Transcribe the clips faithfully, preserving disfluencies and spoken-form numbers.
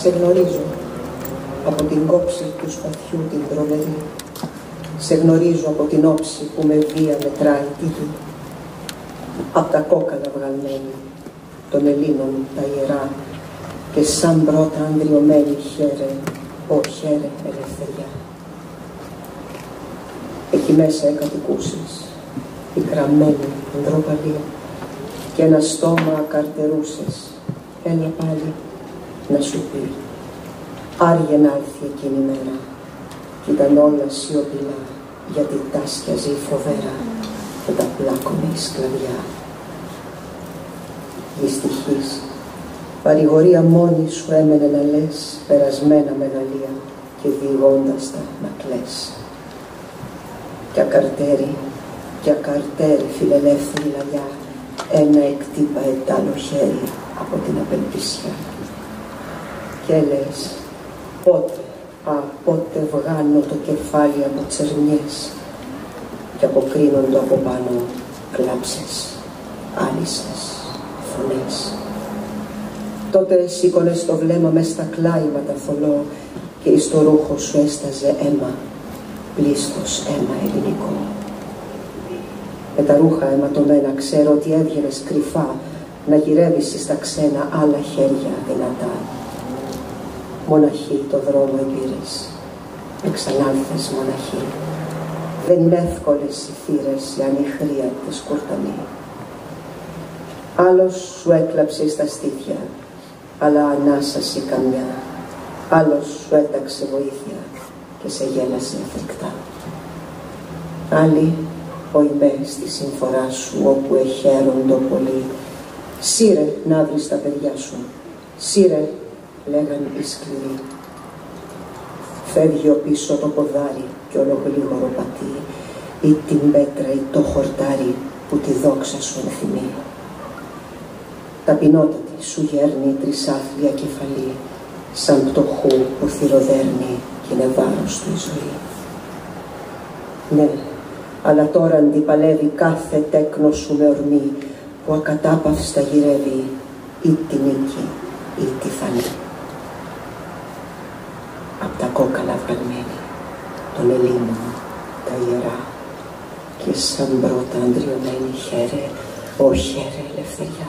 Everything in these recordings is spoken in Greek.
Σε γνωρίζω από την κόψη του σπαθιού την τρομερή. Σε γνωρίζω από την όψη που με βία μετράει τη γη. Απ' τα κόκαλα βγαλμένη των Ελλήνων τα ιερά και σαν πρώτα ανδριωμένη χαίρε, ω χαίρε ελευθεριά. Εκεί μέσα εκατοικούσες, πικραμένη ανδροπαλία και ένα στόμα ακαρτερούσες. Έλα πάλι να σου πει, άργε να έρθει εκείνη η μέρα κι ήταν όλα σιωπηλά γιατί τάσκιαζε η φοβέρα και τα πλάκωνε η σκλαβιά. Δυστυχής, παρηγορία μόνη σου έμενε να λες περασμένα μεγαλεία και διηγώντας τα να κλαις. Κι ακαρτέρι, κι ακαρτέρι φιλελεύθερη λαγιά, ένα εκτύπαε τ' άλλο χέρι από την απελπισιά. Και λες, πότε, α, πότε βγάνω το κεφάλι από τσερμιές και αποκρίνοντο από πάνω κλάψες, άλυσες, φωνές. Τότε σήκωνες το βλέμμα μες στα κλάιματα θολό και εις το ρούχο σου έσταζε αίμα, πλήστος αίμα ελληνικό. Με τα ρούχα αιματωμένα ξέρω ότι έβγαινες κρυφά να γυρεύεις στα ξένα άλλα χέρια δυνατά. Μοναχή το δρόμο επήρες, εξανάλθες μοναχή. Δεν είναι εύκολες οι θύρες οι ανιχρήατες κουρταμοί. Άλλος σου έκλαψε στα στήθια, αλλά ανάσαση καμιά. Άλλος σου έταξε βοήθεια και σε γέλασε φρικτά. Άλλοι οημέ στη συμφορά σου όπου εχαίροντο πολύ. Σύρε να βρεις τα παιδιά σου, σύρε, λέγαν οι σκληροί. Φεύγει ο πίσω το ποδάρι κι όλο γλίγορο πατεί, ή την πέτρα ή το χορτάρι που τη δόξα σου ενθυμεί. Ταπεινότατη σου γέρνει τρισάθλια κεφαλή, σαν πτωχού που θυροδέρνει κι είναι βάρος του η ζωή. Ναι, αλλά τώρα αντιπαλεύει κάθε τέκνο σου με ορμή που ακατάπαυστα γυρεύει ή τη νίκη ή τη φανή. Απ' τα κόκαλα βγαλμένη των Ελλήνων τα ιερά και σαν πρώτα αντριωμένη χαίρε, ω χαίρε ελευθεριά.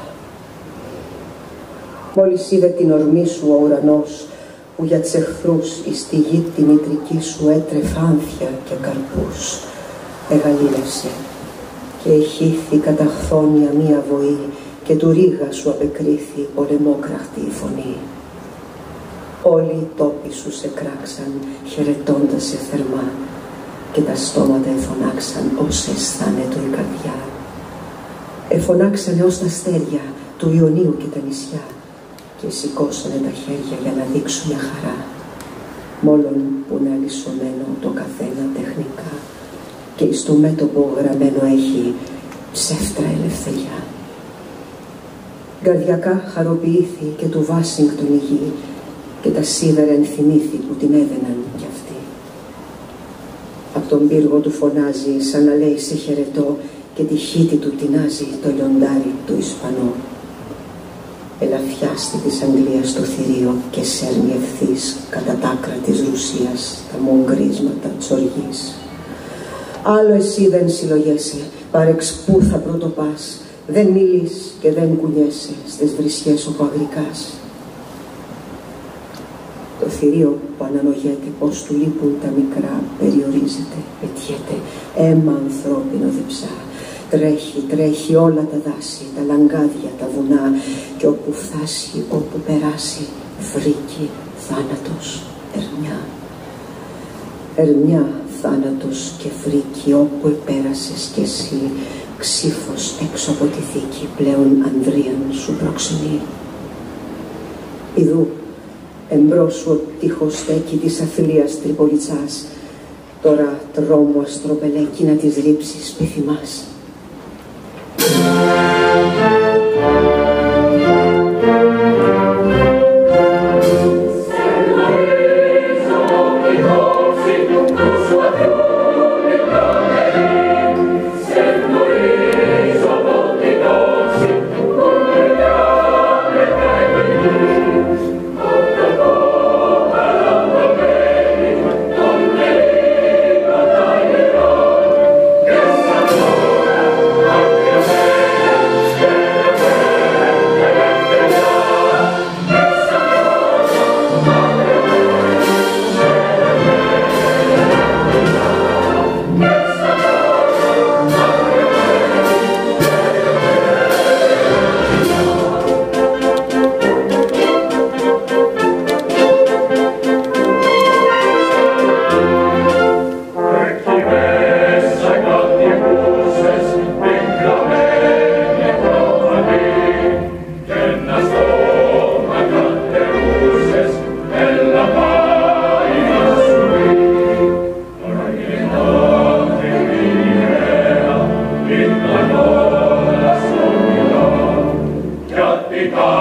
Μόλις είδε την ορμή σου ο ουρανός που για τους εχθρούς εις τη γη τη μητρική σου έτρεφε άνθια και καρπούς, εγαλήλευσε και εχήθη κατά χθόνια μία βοή και του ρίγα σου απεκρίθη πολεμόκραχτη η φωνή. Όλοι οι τόποι σου σε κράξαν χαιρετώντας σε θερμά και τα στόματα εφωνάξαν ως αισθάνετο η καρδιά. Εφωνάξανε ως τα αστέρια του Ιωνίου και τα νησιά και σηκώσανε τα χέρια για να δείξουν μια χαρά, μόλον που είναι αλυσσωμένο το καθένα τεχνικά και εις το μέτωπο γραμμένο έχει ψεύτρα ελευθεριά. Γκαρδιακά χαροποιήθη και του Βάσιγκτον η γη και τα σίδερα ενθυμήθη που την έδαιναν κι αυτοί. Απ' τον πύργο του φωνάζει σαν να λέει σε χαιρετώ και τη χύτη του τεινάζει το λιοντάρι του Ισπανό. Ελαφιάστη της Αγγλίας το θηρίο και σέρνει ευθύς κατά τ' άκρα της Ρουσίας τα μογκρίσματα της οργής. Άλλο εσύ δεν συλλογέσαι, παρεξ πού θα πρώτο πας, δεν μιλείς και δεν κουνιέσαι στις βρισιές όπου αγρικάς. Το θηρίο που αναλογέται πως του λείπουν τα μικρά περιορίζεται, πετιέται, αίμα ανθρώπινο διψά. Τρέχει, τρέχει όλα τα δάση, τα λαγκάδια, τα βουνά και όπου φτάσει, όπου περάσει, βρήκε θάνατος, ερμιά. Ερμιά, θάνατος και φρίκη όπου επέρασες κι εσύ, ξύφος έξω από τη θήκη πλέον ανδρίαν σου προξενεί. Ιδού, εμπρός σου ο τείχος στέκει της αθλίας Τριπολιτσάς, τώρα τρόμου αστροπελέκει να της ρίψεις πειθυμάς. Oh Nika